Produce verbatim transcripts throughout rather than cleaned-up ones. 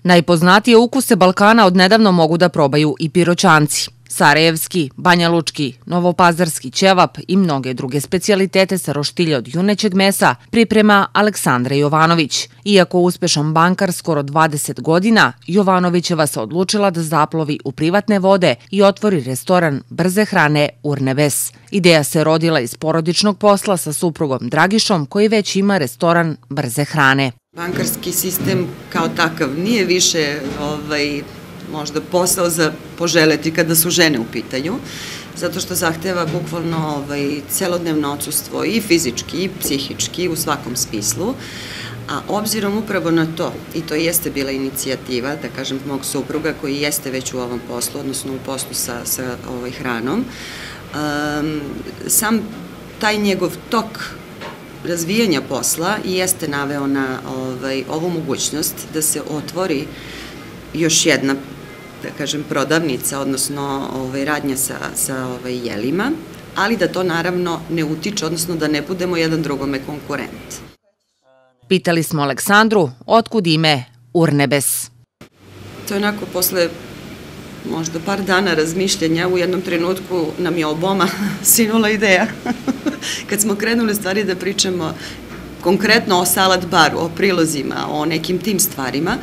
Najpoznatije ukuse Balkana odnedavno mogu da probaju i Piroćanci. Sarajevski, banjalučki, novopazarski ćevap i mnoge druge specijalitete sa roštilja od junećeg mesa priprema Aleksandra Jovanović. Iako uspešan bankar skoro dvadeset godina, Jovanovićeva se odlučila da zaplovi u privatne vode i otvori restoran brze hrane Urnebes. Ideja se rodila iz porodičnog posla sa suprugom Dragišom, koji već ima restoran brze hrane. Bankarski sistem kao takav nije više ovaj, možda posao za poželeti kada su žene u pitanju, zato što zahteva bukvalno ovaj, celodnevno odsustvo i fizički i psihički u svakom smislu. A obzirom upravo na to, i to jeste bila inicijativa, da kažem, mog supruga koji jeste već u ovom poslu, odnosno u poslu sa, sa ovaj, hranom, um, sam taj njegov tok razvijanja posla i jeste naveo na ovaj, ovu mogućnost da se otvori još jedna, da kažem, prodavnica, odnosno ovaj, radnja sa, sa ovaj, jelima, ali da to naravno ne utiče, odnosno da ne budemo jedan drugome konkurent. Pitali smo Aleksandru otkud ime Urnebes. To je onako posle možda par dana razmišljanja, u jednom trenutku nam je oboma sinula ideja. Kad smo krenuli stvari da pričamo konkretno o salad baru, o prilozima, o nekim tim stvarima,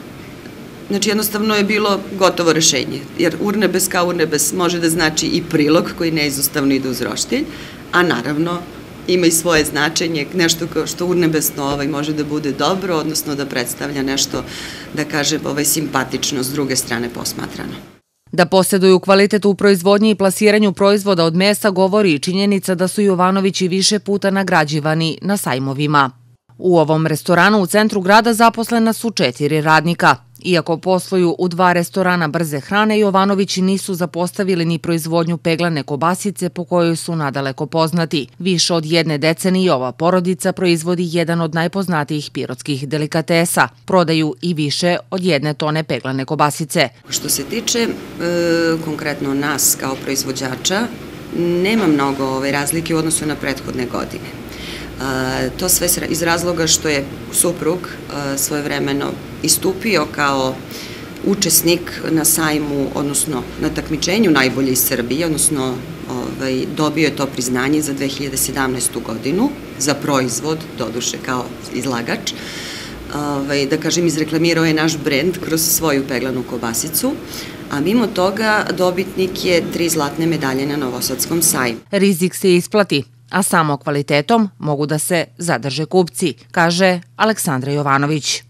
znači jednostavno je bilo gotovo rešenje, jer Urnebes kao Urnebes može da znači i prilog koji neizostavno ide uz roštilj, a naravno ima i svoje značenje, nešto kao što urnebesno ovaj, može da bude dobro, odnosno da predstavlja nešto, da kažem, ovaj, simpatično s druge strane posmatrano. Da posjeduju kvalitet u proizvodnji i plasiranju proizvoda od mesa govori i činjenica da su Jovanovići više puta nagrađivani na sajmovima. U ovom restoranu u centru grada zaposlena su četiri radnika. Iako posluju u dva restorana brze hrane, Jovanovići nisu zapostavili ni proizvodnju peglane kobasice po kojoj su nadaleko poznati. Više od jedne decenije ova porodica proizvodi jedan od najpoznatijih pirotskih delikatesa. Prodaju i više od jedne tone peglane kobasice. Što se tiče e, konkretno nas kao proizvođača, nema mnogo ove razlike u odnosu na prethodne godine. To sve iz razloga što je suprug svojevremeno istupio kao učesnik na sajmu, odnosno na takmičenju najbolje iz Srbije, odnosno ovaj, dobio je to priznanje za dve hiljade sedamnaestu. godinu za proizvod, doduše kao izlagač. Ovaj, da kažem, izreklamirao je naš brend kroz svoju peglanu kobasicu, a mimo toga dobitnik je tri zlatne medalje na Novosadskom sajmu. Rizik se isplati, a samo kvalitetom mogu da se zadrže kupci, kaže Aleksandra Jovanović.